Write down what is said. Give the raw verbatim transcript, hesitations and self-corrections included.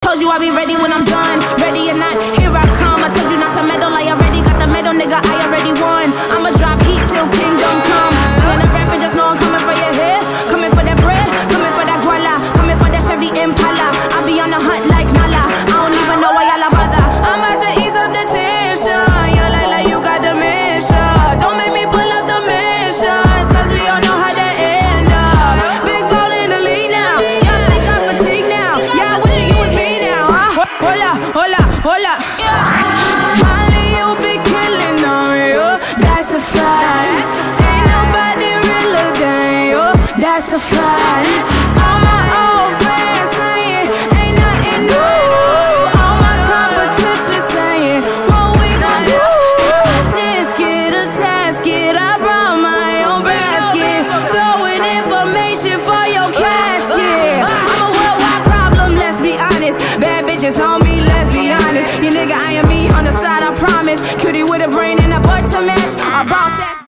told you I'll be ready when I'm done. Ready or not, here I come. I told you not to meddle, I already got the medal, nigga, I already won. I'ma drop heat till kingdom come. Singing and rapping, just know I'm coming for your hair. Coming for that bread, coming for that guala, coming for that Chevy Impala. I be on the hunt like Nala, I don't even know why y'all bother. I'm about to ease up the tension, y'all like, like you got dementia. Don't make me pull up the missions, cause we all know how that end up. Big ball in the lead now, y'all think I'm fatigued now. Y'all wishing you was me now, huh? Hola, hola, hola. Molly, you be killing on you, that's a fact. Ain't nobody realer than you, that's a fact. All my old friends saying ain't nothing new. All my competition saying what we gon' do. Just get a tasket, I brought my own basket. Throwing information for your casket. I'm a worldwide problem, let's be honest. Bad bitches on me, let's be honest. You nigga, I am me on the side, I promise. Cutie with a brain and a butt to match. Our boss ass